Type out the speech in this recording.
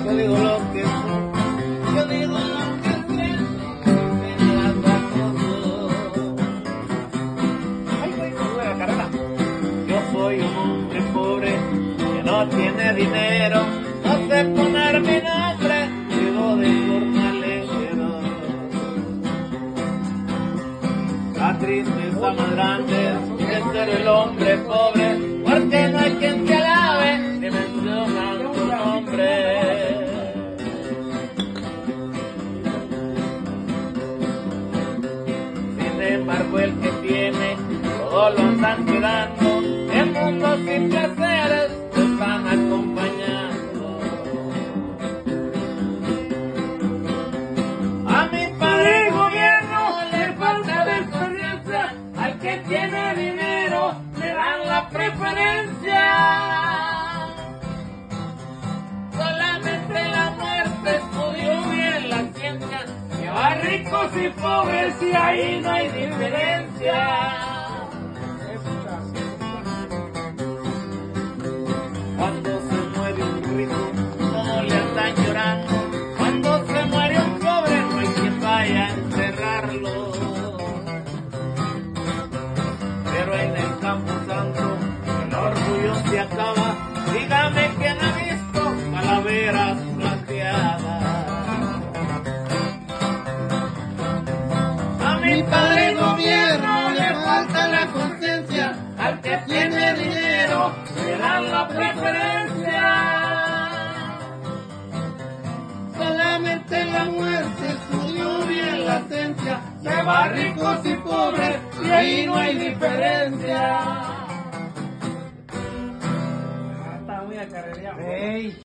Yo digo lo que soy, yo digo lo que siento, me las acoso. Ay, güey, me sube la carrera. Yo soy un hombre pobre que no tiene dinero, no sé poner mi nombre, vivo de jornalero. La tristeza más grande es ser el hombre pobre, porque no hay quien te alabe ni mencionan tu nombre. Sin embargo, el que tiene, todo lo están cuidando, el mundo sin placeres te están acompañando. A mi padre gobierno le falta de experiencia, al que tiene dinero le dan la preferencia. Solamente la muerte estudió bien la ciencia, que va ricos y pobres y ahí no hay diferencia. Cuando se muere un rico, todos le están llorando. Cuando se muere un pobre, no hay quien vaya a enterrarlo. Pero en el Campo Santo, el orgullo se acaba. Dígame quién ha visto calaveras plateadas. A mi padre gobierno le falta la conciencia, al que tiene dinero le dan la preferencia. Solamente la muerte estudió bien la esencia, que va ricos y pobres y ahí no hay diferencia. Está muy acarreado. Hey.